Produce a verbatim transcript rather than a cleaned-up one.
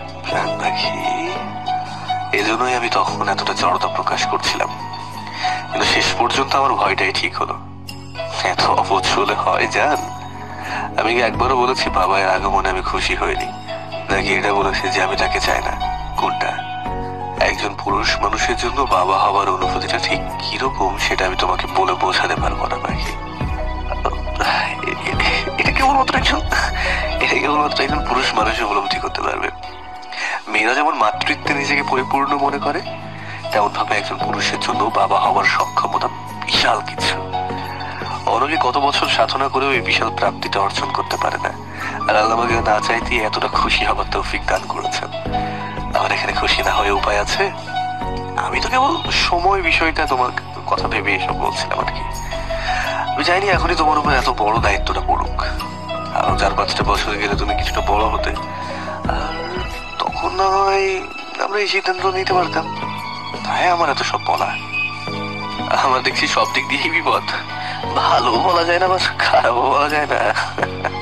Plan পাখি, এজন্যই আমি তখন এতটা জড়তা প্রকাশ করছিলাম, কিন্তু শেষ পর্যন্ত আমার ভয়টাই ঠিক হলো। এত অবুঝ হলে হয় জান? আমি কি একবারও বলেছি বাবার আগমনে আমি খুশি হইনি, নাকি এটা বলেছি যে আমি তাকে চাই না? কোনটা? একজন পুরুষ মানুষের জন্য বাবা হবার অনুভূতিটা ঠিক কিরকম সেটা আমি তোমাকে বলে বোঝাতে পারবো না পাখি। এটা কেবলমাত্র একজন এটা কেবলমাত্র একজন পুরুষ মানুষ উপলব্ধি করতে পারবে। মেয়েরা যেমন মাতৃত্বে নিজেকে পরিপূর্ণ মনে করে, তেমন ভাবে একজন পুরুষের জন্য বাবা হওয়ার সক্ষমতা বিশাল কিছু। অনেকে কত বছর সাধনা করেও এই বিশাল প্রাপ্তিটা অর্জন করতে পারে না, আর আল্লাহ আমাকে না চাইতে এতটা খুশি হবার তৌফিক দান করেছেন। আমার এখানে খুশি না হয়ে উপায় আছে? আমি তো কেবল সময় বিষয়টা তোমার কথা ভেবে এসব বলছিলাম আর কি। আমি চাইনি এখনই তোমার উপর এত বড় দায়িত্বটা পড়ুক। আরো চার পাঁচটা বছর গেলে তুমি কিছুটা বড় হতে, আর তখন না হয় আমরা এই সিদ্ধান্ত নিতে পারতাম। তাই আমার এত সব বলা। আমার দেখছি সব দিক দিয়েই বিপদ, ভালো বলা যায় না, আবার খারাপও বলা যায় না।